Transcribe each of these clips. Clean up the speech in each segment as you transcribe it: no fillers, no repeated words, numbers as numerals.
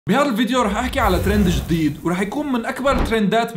بهذا الفيديو رح احكي على ترند جديد ورح يكون من اكبر الترندات ب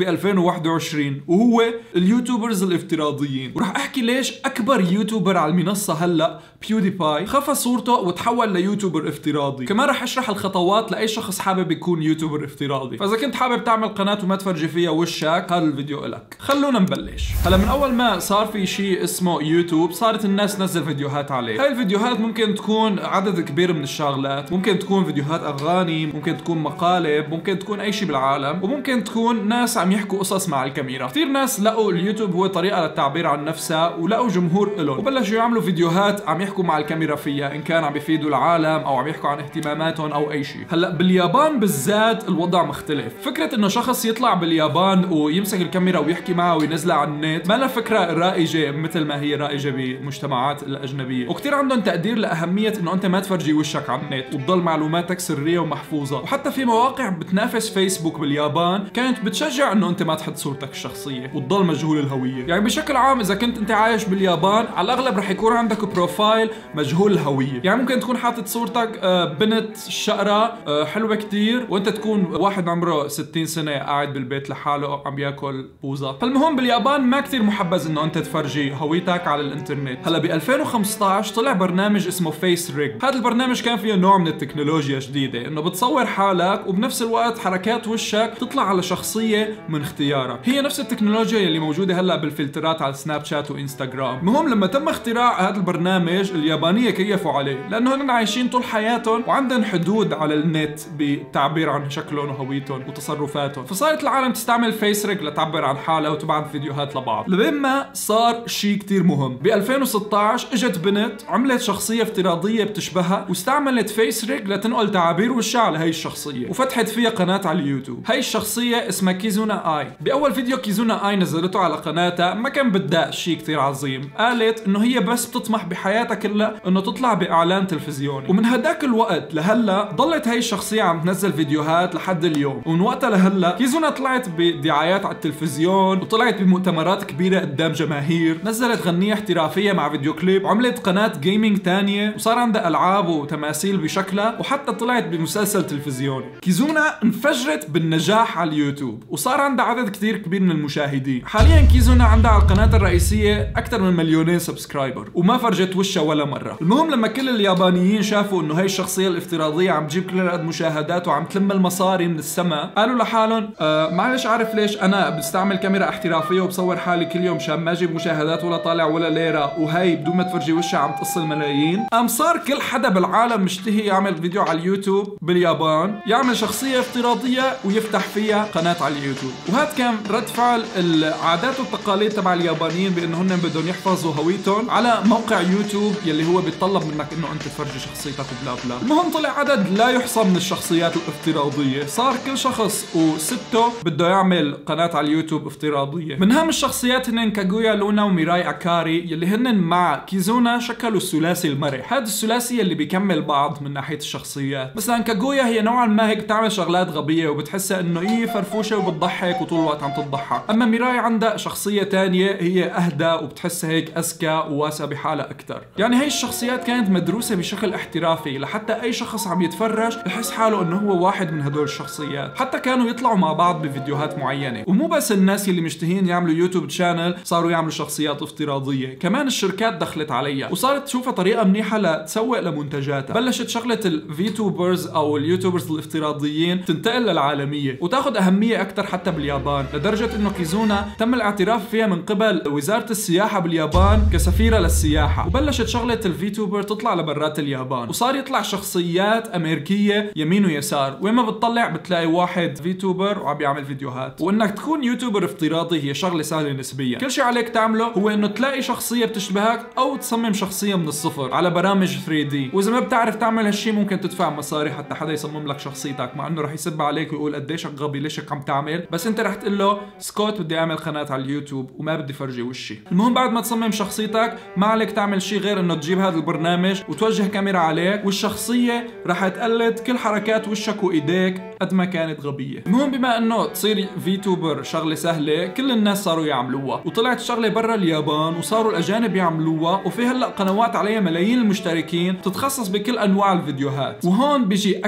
2021 وهو اليوتيوبرز الافتراضيين، ورح احكي ليش اكبر يوتيوبر على المنصة هلا بيودي باي خفى صورته وتحول ليوتيوبر افتراضي. كمان رح اشرح الخطوات لاي شخص حابب يكون يوتيوبر افتراضي، فاذا كنت حابب تعمل قناة وما تفرجي فيها وشك هذا الفيديو لك. خلونا نبلش. هلا من اول ما صار في شيء اسمه يوتيوب صارت الناس تنزل فيديوهات عليه. هاي الفيديوهات ممكن تكون عدد كبير من الشغلات، ممكن تكون فيديوهات اغاني، ممكن تكون مقالب، ممكن تكون اي شيء بالعالم، وممكن تكون ناس عم يحكوا قصص مع الكاميرا. كثير ناس لقوا اليوتيوب هو طريقة للتعبير عن نفسها ولقوا جمهور إلهم وبلشوا يعملوا فيديوهات عم يحكوا مع الكاميرا فيها، ان كان عم يفيدوا العالم او عم يحكوا عن اهتماماتهم او اي شيء. هلا باليابان بالذات الوضع مختلف. فكرة انه شخص يطلع باليابان ويمسك الكاميرا ويحكي معها وينزلها على النت ما لها فكرة رائجة مثل ما هي رائجة بالمجتمعات الأجنبية، وكثير عندهم تقدير لأهمية انه انت ما تفرجي وشك على النت وتضل معلوماتك سرية ومحفوظة. وحتى في مواقع بتنافس فيسبوك باليابان كانت بتشجع انه انت ما تحط صورتك الشخصية وتضل مجهول الهوية. يعني بشكل عام اذا كنت انت عايش باليابان على الاغلب رح يكون عندك بروفايل مجهول الهوية. يعني ممكن تكون حاطط صورتك بنت شقرة حلوة كتير وانت تكون واحد عمره 60 سنة قاعد بالبيت لحاله عم ياكل بوظة. فالمهم باليابان ما كتير محبذ انه انت تفرجي هويتك على الانترنت. هلا ب 2015 طلع برنامج اسمه فيس ريج. هذا البرنامج كان فيه نوع من التكنولوجيا جديدة انه بتصور حالك وبنفس الوقت حركات وشك تطلع على شخصية من اختيارك. هي نفس التكنولوجيا اللي موجودة هلا بالفلترات على سناب شات وانستغرام. المهم لما تم اختراع هذا البرنامج اليابانية كيفوا عليه لانه هن عايشين طول حياتهم وعندهم حدود على النت بالتعبير عن شكلهم وهويتهم وتصرفاتهم، فصارت العالم تستعمل فيس ريج لتعبر عن حالها وتبعت فيديوهات لبعض. لبين ما صار شيء كتير مهم. ب 2016 اجت بنت عملت شخصية افتراضية بتشبهها واستعملت فيس ريج لتنقل تعابير وشها على هي الشخصية وفتحت فيها قناة على اليوتيوب. هاي الشخصية اسمها كيزونا اي. باول فيديو كيزونا اي نزلته على قناتها ما كان بدها شيء كتير عظيم، قالت انه هي بس بتطمح بحياتها كلها انه تطلع باعلان تلفزيوني. ومن هداك الوقت لهلا ضلت هاي الشخصية عم تنزل فيديوهات لحد اليوم. ومن وقتها لهلا كيزونا طلعت بدعايات على التلفزيون وطلعت بمؤتمرات كبيرة قدام جماهير، نزلت غنية احترافية مع فيديو كليب، عملت قناة جيمنج تانية وصار عندها العاب وتماثيل بشكلها، وحتى طلعت بمسلسل تلفزيوني. كيزونا انفجرت بالنجاح على اليوتيوب وصار عندها عدد كتير كبير من المشاهدين. حاليا كيزونا عندها على القناة الرئيسية اكثر من 2,000,000 سبسكرايبر وما فرجت وشها ولا مرة. المهم لما كل اليابانيين شافوا انه هاي الشخصية الافتراضية عم تجيب كل هالقد مشاهدات وعم تلم المصاري من السماء، قالوا لحالهم معلش عارف ليش انا بستعمل كاميرا احترافية وبصور حالي كل يوم مشان ما اجيب مشاهدات ولا طالع ولا ليرة وهي بدون ما تفرجي وشها عم تقص الملايين. قام صار كل حدا بالعالم مشتهي يعمل فيديو على اليوتيوب باليابان، يعمل شخصية افتراضية ويفتح فيها قناة على اليوتيوب. وهذا كان رد فعل العادات والتقاليد تبع اليابانيين بانه هن بدهم يحفظوا هويتهم على موقع يوتيوب يلي هو بيتطلب منك انه انت تفرجي شخصيتك وبلا بلا. المهم طلع عدد لا يحصى من الشخصيات الافتراضية، صار كل شخص وسته بده يعمل قناة على اليوتيوب افتراضية. من اهم الشخصيات هن كاغويا لونا وميراي اكاري يلي هن مع كيزونا شكلوا الثلاثي المرح. هذا الثلاثي اللي بيكمل بعض من ناحية الشخصيات. مثلا كاغويا هي نوعا ما هيك بتعمل شغلات غبية وبتحسها انه ايه فرفوشة وبتضحك وطول الوقت عم تضحك. اما ميراي عندها شخصية تانية هي اهدى وبتحسها هيك اذكى وواسعة بحالها اكثر. يعني هي الشخصيات كانت مدروسة بشكل احترافي لحتى اي شخص عم يتفرج يحس حاله انه هو واحد من هدول الشخصيات. حتى كانوا يطلعوا مع بعض بفيديوهات معينة. ومو بس الناس اللي مشتهين يعملوا يوتيوب شانل صاروا يعملوا شخصيات افتراضية، كمان الشركات دخلت عليها وصارت تشوفها طريقة منيحة لتسوق لمنتجاتها. بلشت شغلة الفيتوبرز او اليوتيوبرز الافتراضيين تنتقل للعالمية وتاخذ اهمية اكثر حتى باليابان، لدرجة انه كيزونا تم الاعتراف فيها من قبل وزارة السياحة باليابان كسفيرة للسياحة. وبلشت شغلة الفيتوبر تطلع لبرات اليابان وصار يطلع شخصيات امريكية يمين ويسار، وين ما بتطلع بتلاقي واحد فيتوبر وعم يعمل فيديوهات. وانك تكون يوتيوبر افتراضي هي شغلة سهلة نسبيا. كل شيء عليك تعمله هو انه تلاقي شخصية بتشبهك او تصمم شخصية من الصفر على برامج 3D. واذا ما بتعرف تعمل هالشيء ممكن تدفع مصاري حتى حدا يصمم لك شخصيتك، مع انه رح يسب عليك ويقول قديشك غبي ليشك عم تعمل، بس انت رح تقول له سكوت بدي اعمل قناة على اليوتيوب وما بدي فرجي وشي. المهم بعد ما تصمم شخصيتك ما عليك تعمل شيء غير انه تجيب هذا البرنامج وتوجه كاميرا عليك والشخصية رح تقلد كل حركات وشك وايديك قد ما كانت غبية. المهم بما انه تصير فيتوبر شغلة سهلة كل الناس صاروا يعملوها وطلعت الشغلة برا اليابان وصاروا الاجانب يعملوها، وفي هلا قنوات عليها ملايين المشتركين تتخصص بكل انواع الفيديوهات. وهون بيجي اكبر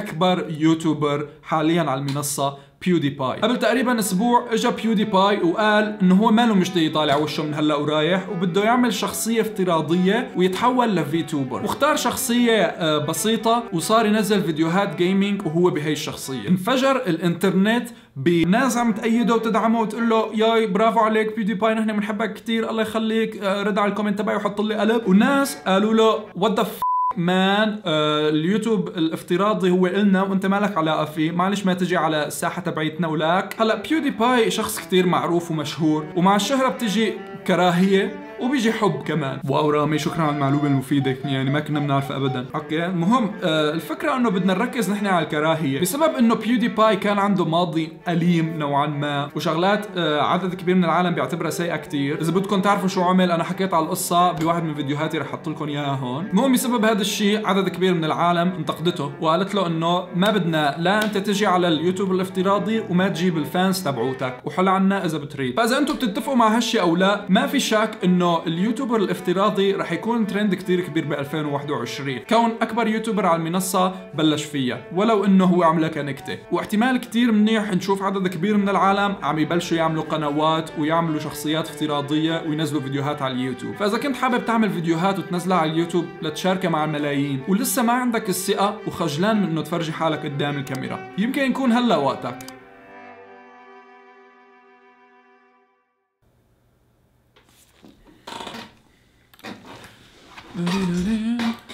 اكبر يوتيوبر حاليا على المنصة بيودي باي. قبل تقريبا اسبوع اجا بيودي باي وقال انه هو ماله مش يطالع وشه من هلا ورايح، وبده يعمل شخصية افتراضية ويتحول لفيتوبر، واختار شخصية بسيطة وصار ينزل فيديوهات جيمنج وهو بهي الشخصية. انفجر الانترنت بناس عم تأيده وتدعمه وتقول له ياي برافو عليك بيودي باي، نحن بنحبك كثير، الله يخليك، رد على الكومنت تبعي وحط لي قلب. وناس قالوا له وات ذا مان، اليوتيوب الافتراضي هو إلنا وانت مالك علاقه فيه، معلش ما تجي على الساحه تبعيتنا ولاك. هلا بيودي باي شخص كتير معروف ومشهور، ومع الشهره بتجي كراهيه وبيجي حب كمان. واو رامي، شكرا على المعلومه المفيده، يعني ما كنا بنعرفها ابدا. اوكي، المهم الفكره انه بدنا نركز نحن على الكراهيه، بسبب انه بيودي باي كان عنده ماضي اليم نوعا ما، وشغلات عدد كبير من العالم بيعتبرها سيئه كتير. اذا بدكم تعرفوا شو عمل، انا حكيت على القصه بواحد من فيديوهاتي، رح احط لكم اياها هون. المهم بسبب هذا الشيء عدد كبير من العالم انتقدته وقالت له انه ما بدنا لا انت تجي على اليوتيوب الافتراضي وما تجيب الفانز تبعوتك، وحل عنا اذا بتريد. فاذا انتم بتتفقوا مع هالشيء او لا، ما في شك انه اليوتيوبر الافتراضي رح يكون ترند كتير كبير ب 2021، كون اكبر يوتيوبر على المنصه بلش فيها، ولو انه هو عملها كنكته. واحتمال كتير منيح نشوف عدد كبير من العالم عم يبلشوا يعملوا قنوات ويعملوا شخصيات افتراضيه وينزلوا فيديوهات على اليوتيوب. فاذا كنت حابب تعمل فيديوهات وتنزلها على اليوتيوب لتشاركها مع الملايين، ولسه ما عندك الثقه وخجلان من انه تفرجي حالك قدام الكاميرا، يمكن يكون هلا وقتك.